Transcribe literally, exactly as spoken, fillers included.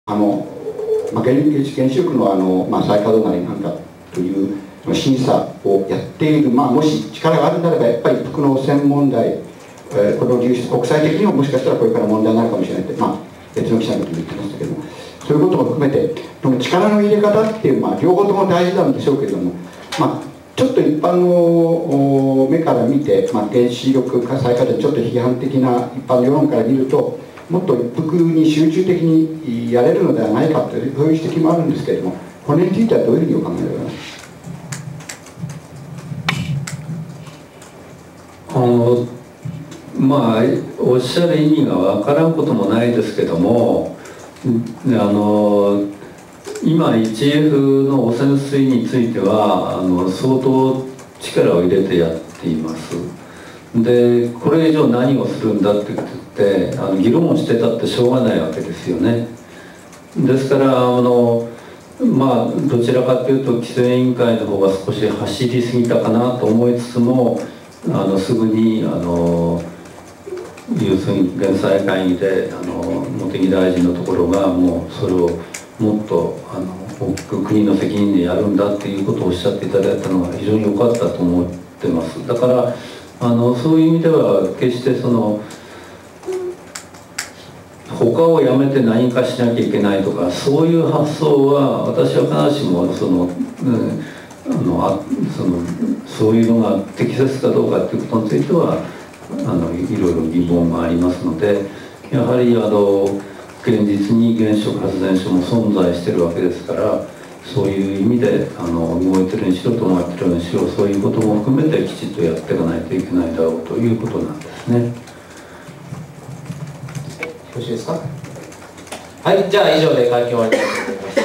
あの、まあ、原原子力の、あの、まあ、再稼働なりなんかという審査をやっている、まあ、もし力があるんであればやっぱり服の汚染問題、えー、この流出国際的にももしかしたらこれから問題になるかもしれないって、まあ、別の記者の時に言ってましたけども、そういうことも含めてこの力の入れ方っていう、まあ、両方とも大事なんでしょうけれども、まあ、ちょっと一般の目から見て、まあ、原子力再稼働ちょっと批判的な一般の世論から見ると、もっと一服に集中的にやれるのではないかというそういう指摘もあるんですけれども、これについてはどういうふうにお考えでございますか。 あのまあおっしゃる意味が分からんこともないですけども、あの今 イチエフ の汚染水についてはあの相当力を入れてやっています。でこれ以上何をするんだって言ってあの議論をしてたってしょうがないわけですよね。ですからあのまあどちらかというと規制委員会の方が少し走りすぎたかなと思いつつも、あのすぐにあの要するに減災会議であの茂木大臣のところがもうそれをもっとあの大きく国の責任でやるんだっていうことをおっしゃっていただいたのが非常に良かったと思ってます。だからあのそういう意味では決してその他をやめて何かしなきゃいけないとかそういう発想は私は必ずしもその、うん、あのあそのそういうのが適切かどうかっていうことについてはあのいろいろ疑問がありますので、やはりあの現実に原子力発電所も存在してるわけですから、そういう意味であの動いてるにしろ止まってるにしろそういうことも含めてきちっとやっていかないといけないだろうということなんですね。 よろしいですか。はい、じゃあ以上で会見終わりたいと思います。